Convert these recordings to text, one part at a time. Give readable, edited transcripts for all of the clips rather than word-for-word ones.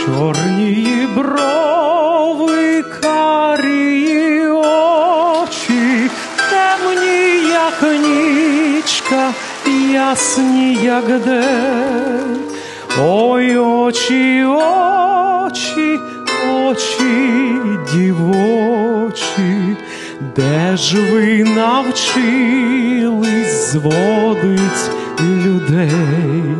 чорні брови, карі очі, темні, як нічка, ясні, як день. Ой, очі, очі, очі дівочі, де ж ви навчились зводить людей?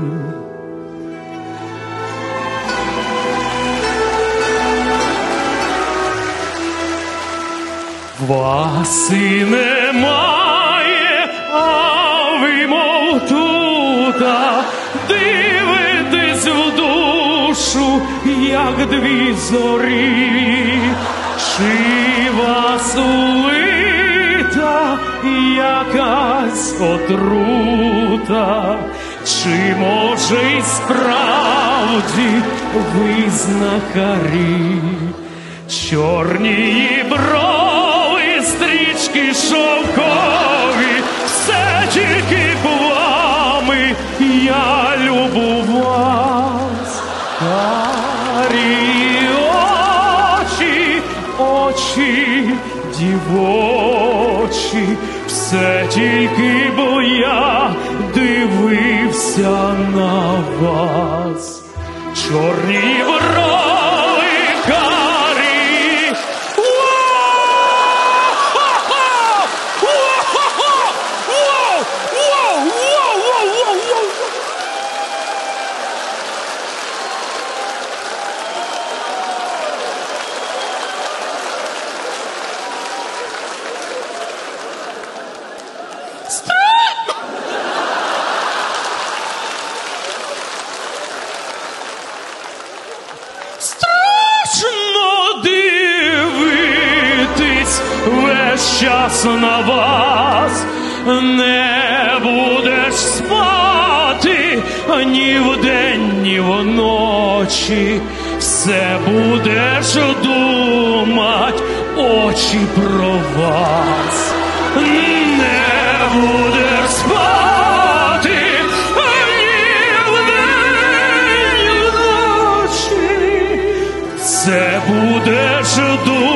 Вас і немає, а ви мов тута, дивитесь в душу, як дві зорі. Чи вас улита якась отрута, чи, може, й справді ви знахарі? Чорні брови, стрічки шовкові, все тільки б вами я любувався. Карі очі, очі дівочі, все тільки б я дивився на вас. Чорні брови, карі. Страшно дивитись весь час на вас, не будеш спати ні вдень, ні вночі, все будеш думать, очі про вас. Не будеш спати ні вдень, ні вночі, все будеш думать.